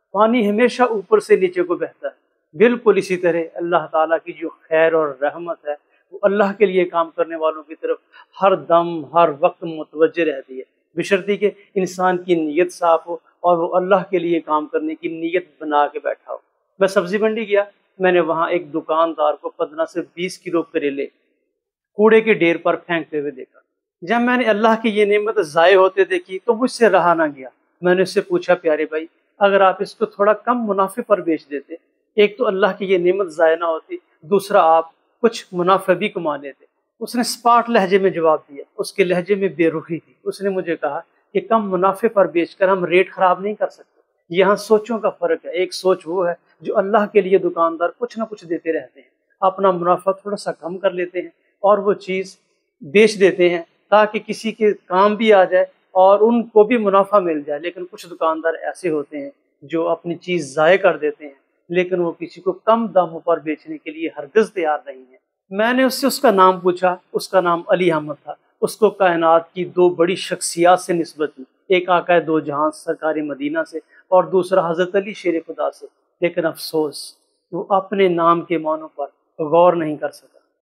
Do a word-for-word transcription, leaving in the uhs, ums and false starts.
پانی ہمیشہ اوپر سے نیچے کو بہتا ہے، بالکل اسی طرح اللہ تعالیٰ کی جو خیر اور رحمت ہے وہ اللہ کے لیے کام کرنے والوں کی طرف ہر دم ہر وقت متوجہ رہتی ہے، بشرطی کہ انسان کی نیت صاف ہو اور وہ اللہ کے لیے کام کرنے کی نیت بنا کے بیٹھا ہو۔ میں سبزی منڈی گیا، میں نے وہاں ایک دکاندار کو پندرہ سے بیس کلو کریلے کوڑے کے ڈھیر پر پھینکتے ہوئے دیکھا۔ جب میں نے اللہ کی یہ نعمت ضائع ہوتے دیکھی تو مجھ سے رہا نہ گیا۔ میں نے اس سے پوچھا، پیارے بھائی اگر آپ اس کو تھوڑا کم منافع پر بیچ دیتے، ایک تو اللہ کی یہ نعمت ضائع نہ ہوتی، دوسرا آپ کچھ منافع بھی کما لیتے۔ اس نے اسپاٹ لہجے میں جواب دیا، اس کے لہجے میں بے رخی تھی۔ اس نے مجھے کہا کہ کم منافع پر بیچ کر ہم ریٹ خراب نہیں کر سکتے۔ یہاں سوچوں کا فرق ہے، ایک سوچ وہ ہے جو اللہ کے لیے دکاندار کچھ نہ کچھ دیتے رہتے ہیں، اپنا منافع تھوڑا سا کم کر لیتے ہیں اور وہ چیز بیچ دیتے ہیں تاکہ کسی کے کام بھی آ جائے اور ان کو بھی منافع مل جائے۔ لیکن کچھ دکاندار ایسے ہوتے ہیں جو اپنی چیز ضائع کر دیتے ہیں لیکن وہ کسی کو کم داموں پر بیچنے کے لیے ہرگز تیار نہیں ہے۔ میں نے اس سے اس کا نام پوچھا، اس کا نام علی احمد تھا۔ اس کو کائنات کی دو بڑی شخصیات سے نسبت دی، ایک آقا دو جہاں سرکار مدینہ سے اور دوسرا حضرت علی شیر خدا سے، لیکن افسوس وہ اپنے نام کے معنوں پر غور نہیں کر سکا۔